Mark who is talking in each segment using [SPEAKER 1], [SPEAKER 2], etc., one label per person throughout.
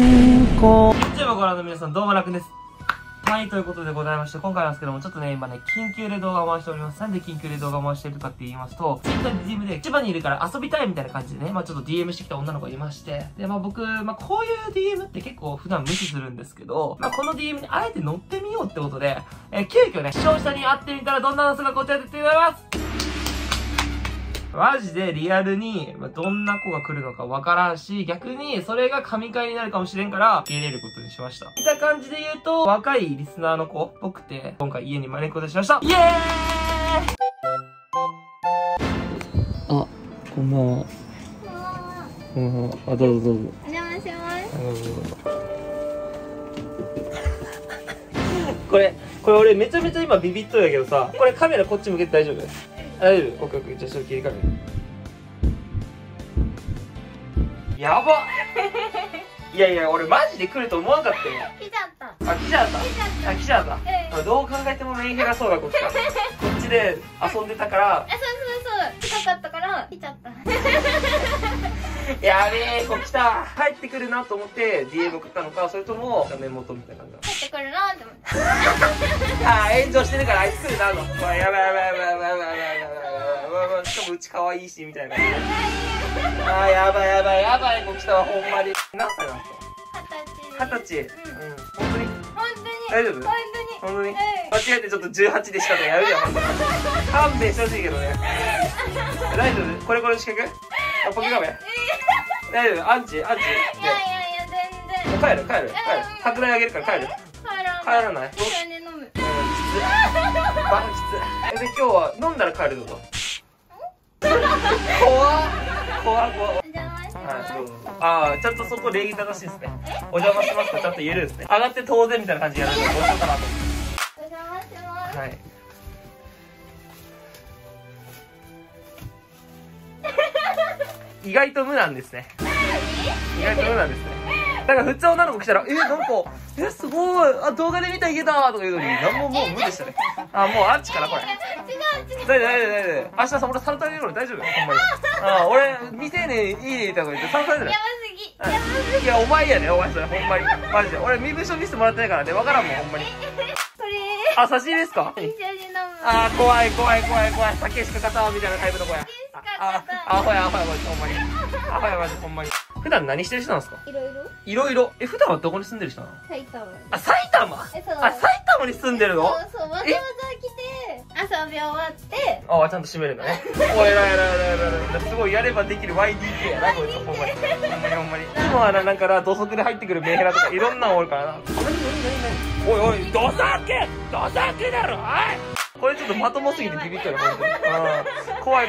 [SPEAKER 1] YouTube をご覧の皆さん、どうも楽です。はい、ということでございまして、今回なんですけども、ちょっとね、今ね、緊急で動画を回しております。なんで緊急で動画を回しているかって言いますと、Twitter で DM で、千葉にいるから遊びたいみたいな感じでね、ちょっと DM してきた女の子がいまして、で、僕、こういう DM って結構普段無視するんですけど、この DM にあえて乗ってみようってことで、急遽ね、視聴者に会ってみたらどんなのすがこちらでってございます。マジでリアルに、どんな子が来るのかわからんし、逆にそれが神回になるかもしれんから、受け入れることにしました。見た感じで言うと、若いリスナーの子っぽくて、今回家に招くことにしました。イエーイ。あ、こんばんは。こんばんは。あ、どうぞどうぞ。
[SPEAKER 2] お邪魔します。
[SPEAKER 1] どうぞどうぞ。これ俺めちゃめちゃ今ビビっとるやけどさ、これカメラこっち向けて大丈夫？大丈夫？オッケーオッケー。じゃあちょっと切り替える。やばっいやいや、俺マジで来ると思わなかったよ。
[SPEAKER 2] 来ちゃった。
[SPEAKER 1] あ、来ちゃった。あ、来ちゃった。どう考えてもメンヘラそうだ、こっちは。こっちで遊んでたから。
[SPEAKER 2] そう。近かったから、来ちゃった。
[SPEAKER 1] やべえ、こっちだ。帰ってくるなと思って DM 送ったのか、それともメモとみたいな感じだ。
[SPEAKER 2] 帰ってくるなって思って。
[SPEAKER 1] あー、炎上してるからあいつ来るなと。やばいやばいやばいやばいやばいやばいやばい。しかもうち可愛いし、みたいな感じで。あー、やばいやばいやばい、こっちだわ、ほんまに。何歳なんですか？20歳。うん。本当に大丈夫？本当に間違えてちょっと18でしたとかやるよ、本当に。勘弁してほしいけどね。大丈夫？これ資格？あ、ポケカメ？大丈夫？アンチ？いや全然。帰る。拡大あげるから帰る。帰らない？
[SPEAKER 2] 一緒に飲む。
[SPEAKER 1] きつ。バカきつ。で、今日は飲んだら帰るぞと。怖っ。ああ、ちゃんとそこ礼儀正しいですね。お邪魔しますとちゃんと言えるんですね。上がって当然みたいな感じでやるのどうしようかなと思って。
[SPEAKER 2] お邪魔します。
[SPEAKER 1] はい。意外と無なんですね。だから普通女の子来たら、なんか、すごい、あ、動画で見たらいけたとか言うのに、なんももう無でしたね。あ、もうあっちからこれ。大丈夫。明日さ、俺サルタれるの大丈夫？ほんまに。あ、俺、未成年いいとか言ってサルタれるの。
[SPEAKER 2] やばすぎ。
[SPEAKER 1] いや、お前やね、お前それ、ほんまに。マジで。俺、身分証見せてもらってないからね、わからんもん、ほんまに。
[SPEAKER 2] これ。
[SPEAKER 1] あ、差し入れですか？
[SPEAKER 2] 一緒に飲む。
[SPEAKER 1] あー、怖い。酒しか勝たんみたいなタイプの子や。アホや、マジ、ほんまに。アホや、マジ、ほんまに。普段何してる人なんですか？いろいろ。普段はどこに住んでる人なの？
[SPEAKER 2] 埼玉。
[SPEAKER 1] あ、埼玉？あ、埼玉に住んでるの？
[SPEAKER 2] そう、わざわざ来て、遊び終わって。
[SPEAKER 1] あ、ちゃんと閉めるんだね。おい、偉い。すごいやればできる YDK やな、こいつ、ほんまに。今はなんか土足で入ってくるメンヘラとかいろんなのおるからな。おい、土足だろ、おい！これちょっとまともすぎてビビったよ、ほんとに。怖い。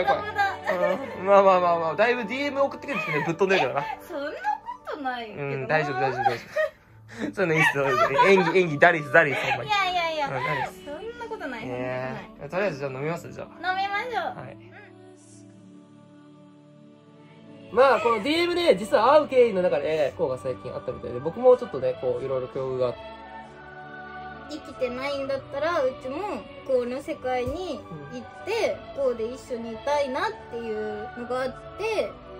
[SPEAKER 1] まあ、だいぶ DM 送ってくるんですね、ぶっ飛んでるからな。
[SPEAKER 2] そんなことないけどな。
[SPEAKER 1] 大丈夫。そういうのいいっすよ。演技、ダリス、ほんまに。
[SPEAKER 2] いや。そんなことない。
[SPEAKER 1] とりあえずじゃあ飲みますじゃあ。
[SPEAKER 2] 飲みましょう。
[SPEAKER 1] はい。この DM で実は会う経緯の中で、こうが最近あったみたいで、僕もちょっとね、こう、いろいろ境遇があって。
[SPEAKER 2] 生きてないんだったら、うちもこうの世界に行って、こうで一緒にいたいなっていうのがあって、